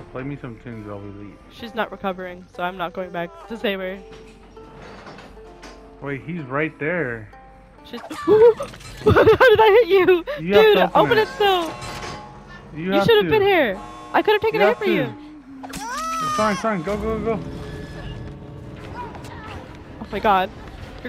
Play me some tunes while we leave. She's not recovering, so I'm not going back to save her. Wait, he's right there. She's. How did I hit you? You have Dude, to open it still. You should have been here. I could have taken a hit for you. It's fine, go. Oh my god.